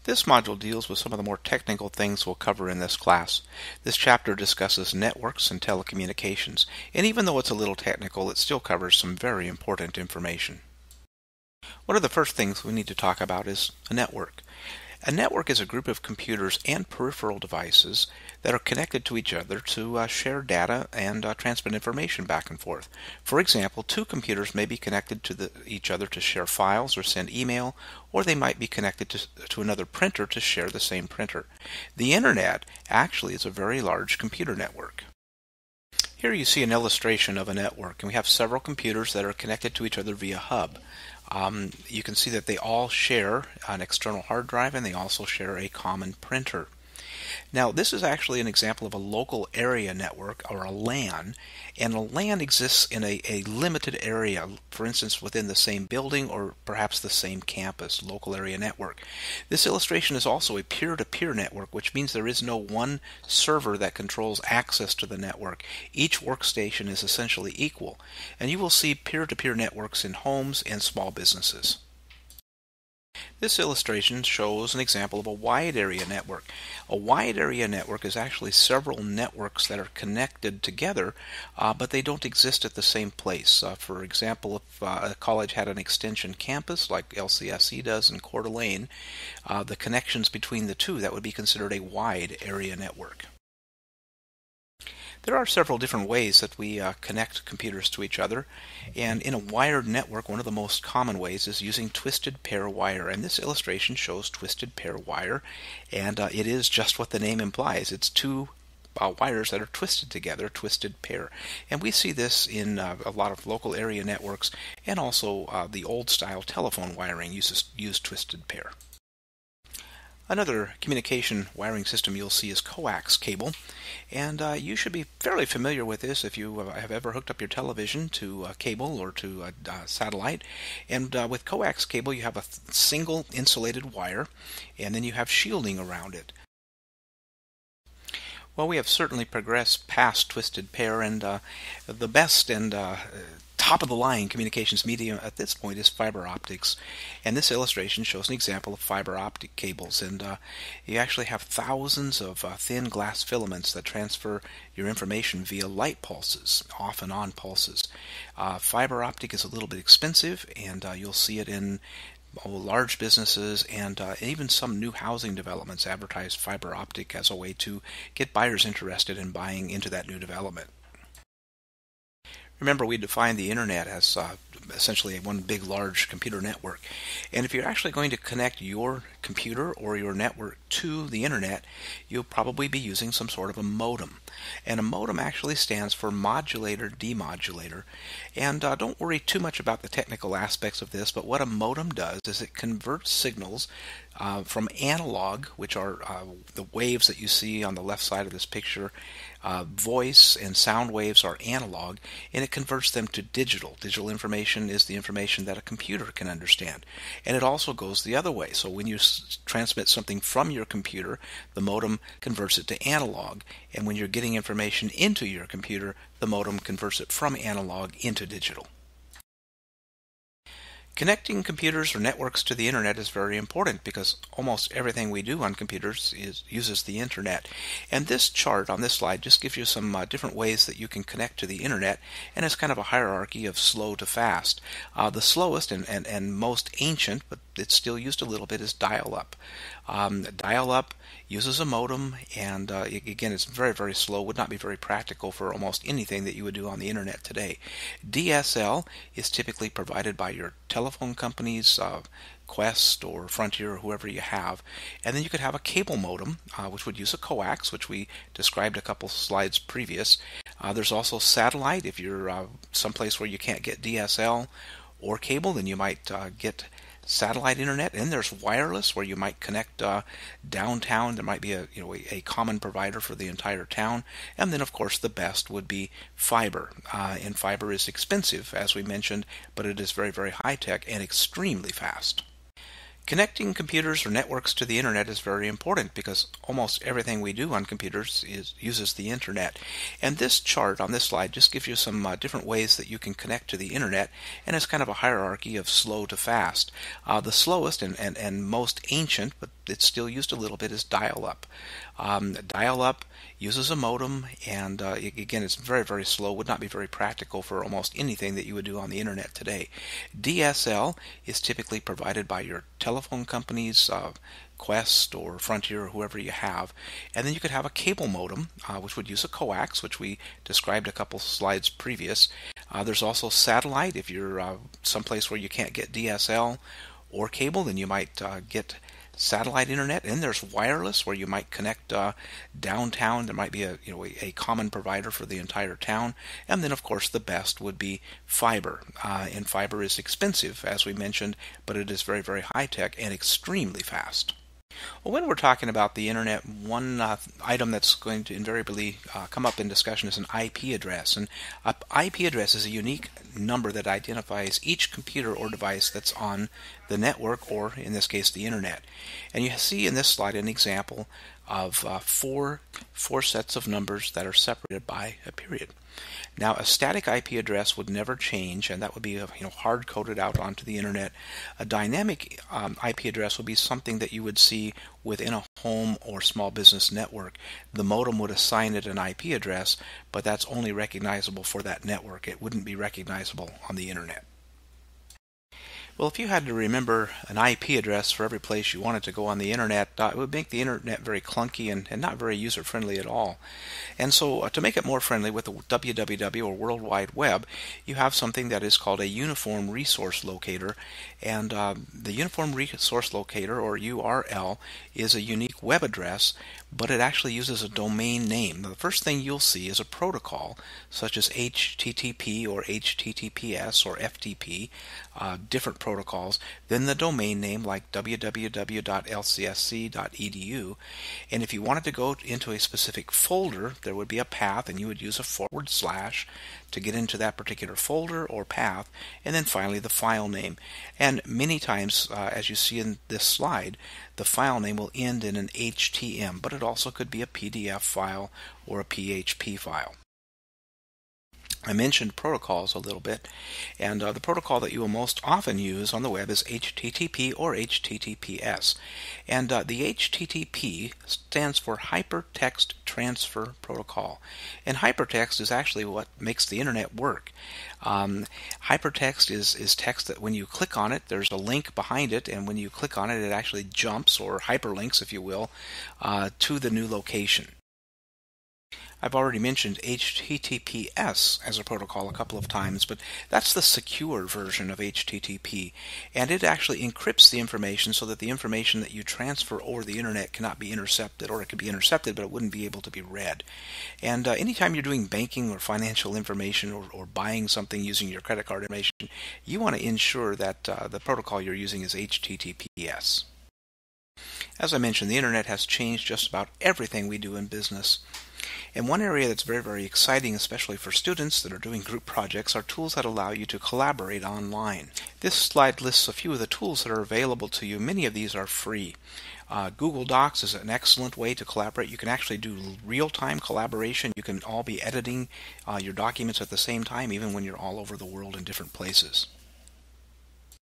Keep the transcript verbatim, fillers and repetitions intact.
This module deals with some of the more technical things we'll cover in this class. This chapter discusses networks and telecommunications, and even though it's a little technical, it still covers some very important information. One of the first things we need to talk about is a network. A network is a group of computers and peripheral devices that are connected to each other to uh, share data and uh, transmit information back and forth. For example, two computers may be connected to the, each other to share files or send email, or they might be connected to, to another printer to share the same printer. The Internet actually is a very large computer network. Here you see an illustration of a network, and we have several computers that are connected to each other via hub. Um, you can see that they all share an external hard drive, and they also share a common printer. Now, this is actually an example of a local area network, or a LAN, and a LAN exists in a, a limited area, for instance within the same building or perhaps the same campus, local area network. This illustration is also a peer-to-peer network, which means there is no one server that controls access to the network. Each workstation is essentially equal, and you will see peer-to-peer networks in homes and small businesses. This illustration shows an example of a wide area network. A wide area network is actually several networks that are connected together, uh, but they don't exist at the same place. Uh, for example, if uh, a college had an extension campus like L C S C does in Coeur d'Alene, uh, the connections between the two, that would be considered a wide area network. There are several different ways that we uh, connect computers to each other, and in a wired network, one of the most common ways is using twisted pair wire, and this illustration shows twisted pair wire, and uh, it is just what the name implies. It's two uh, wires that are twisted together, twisted pair, and we see this in uh, a lot of local area networks, and also uh, the old style telephone wiring uses use twisted pair. Another communication wiring system you'll see is coax cable, and uh, you should be fairly familiar with this if you uh, have ever hooked up your television to uh, cable or to uh, uh, satellite. And uh, with coax cable you have a single insulated wire, and then you have shielding around it. Well, we have certainly progressed past twisted pair, and uh, the best and uh, top-of-the-line communications medium at this point is fiber optics. And this illustration shows an example of fiber optic cables. And uh, you actually have thousands of uh, thin glass filaments that transfer your information via light pulses, off and on pulses. Uh, fiber optic is a little bit expensive, and uh, you'll see it in Oh, large businesses, and uh, even some new housing developments advertise fiber optic as a way to get buyers interested in buying into that new development. Remember, we define the Internet as uh, essentially one big large computer network, and if you're actually going to connect your computer or your network to the Internet, you'll probably be using some sort of a modem. And a modem actually stands for modulator demodulator. And uh, don't worry too much about the technical aspects of this, but what a modem does is it converts signals uh, from analog, which are uh, the waves that you see on the left side of this picture. Uh, voice and sound waves are analog, and it converts them to digital. Digital information is the information that a computer can understand. And it also goes the other way. So when you s transmit something from your computer, the modem converts it to analog. And when you're getting information into your computer, the modem converts it from analog into digital. Connecting computers or networks to the Internet is very important because almost everything we do on computers is, uses the Internet. And this chart on this slide just gives you some uh, different ways that you can connect to the Internet, and it's kind of a hierarchy of slow to fast. Uh, the slowest and, and, and most ancient, but it's still used a little bit, is dial-up. Um, dial-up uses a modem, and uh, again, it's very, very slow, would not be very practical for almost anything that you would do on the Internet today. D S L is typically provided by your telephone companies, uh, Quest or Frontier or whoever you have. And then you could have a cable modem, uh, which would use a coax, which we described a couple slides previous. Uh, there's also satellite. If you're uh, someplace where you can't get D S L or cable, then you might uh, get satellite internet. And there's wireless, where you might connect uh, downtown. There might be a you know a, a common provider for the entire town. And then of course the best would be fiber. Uh, and fiber is expensive, as we mentioned, but it is very, very high tech and extremely fast. Connecting computers or networks to the internet is very important because almost everything we do on computers is, uses the internet. And this chart on this slide just gives you some uh, different ways that you can connect to the internet, and it's kind of a hierarchy of slow to fast. Uh, the slowest and, and, and most ancient, but it's still used a little bit, is dial-up. Um, dial-up uses a modem, and uh, again, it's very, very slow, would not be very practical for almost anything that you would do on the internet today. D S L is typically provided by your telephone companies, uh, Quest or Frontier or whoever you have. And then you could have a cable modem, uh, which would use a coax, which we described a couple slides previous. Uh, there's also satellite. If you're uh, someplace where you can't get D S L or cable, then you might uh, get satellite internet. And there's wireless, where you might connect uh, downtown. There might be a you know a, a common provider for the entire town. And then of course the best would be fiber. Uh, and fiber is expensive, as we mentioned, but it is very, very high tech and extremely fast. Well, when we're talking about the internet, one uh, item that's going to invariably uh, come up in discussion is an I P address. And an I P address is a unique number that identifies each computer or device that's on the network, or in this case the internet. And you see in this slide an example of uh, four, four sets of numbers that are separated by a period. Now, a static I P address would never change, and that would be you know hard-coded out onto the internet. A dynamic um, I P address would be something that you would see within a home or small business network. The modem would assign it an I P address, but that's only recognizable for that network. It wouldn't be recognizable on the internet. Well, if you had to remember an I P address for every place you wanted to go on the internet, uh, it would make the internet very clunky and, and not very user-friendly at all. And so uh, to make it more friendly with the W W W or World Wide Web, you have something that is called a Uniform Resource Locator. And uh, the Uniform Resource Locator, or U R L, is a unique web address, but it actually uses a domain name. Now, the first thing you'll see is a protocol, such as H T T P or H T T P S or F T P, uh, different protocols, then the domain name like w w w dot l c s c dot e d u. And if you wanted to go into a specific folder, there would be a path, and you would use a forward slash to get into that particular folder or path, and then finally the file name. And many times, uh, as you see in this slide, the file name will end in an H T M, but it also could be a P D F file or a P H P file. I mentioned protocols a little bit, and uh, the protocol that you will most often use on the web is H T T P or H T T P S. And uh, the H T T P stands for Hypertext Transfer Protocol. And hypertext is actually what makes the internet work. Um, hypertext is, is text that when you click on it, there's a link behind it, and when you click on it, it actually jumps, or hyperlinks, if you will, uh, to the new location. I've already mentioned H T T P S as a protocol a couple of times, but that's the secure version of H T T P, and it actually encrypts the information so that the information that you transfer over the internet cannot be intercepted, or it could be intercepted but it wouldn't be able to be read. And uh, anytime you're doing banking or financial information, or, or buying something using your credit card information, you want to ensure that uh, the protocol you're using is H T T P S. As I mentioned, the internet has changed just about everything we do in business. And one area that's very, very exciting, especially for students that are doing group projects, are tools that allow you to collaborate online. This slide lists a few of the tools that are available to you. Many of these are free. Uh, Google Docs is an excellent way to collaborate. You can actually do real-time collaboration. You can all be editing uh, your documents at the same time, even when you're all over the world in different places.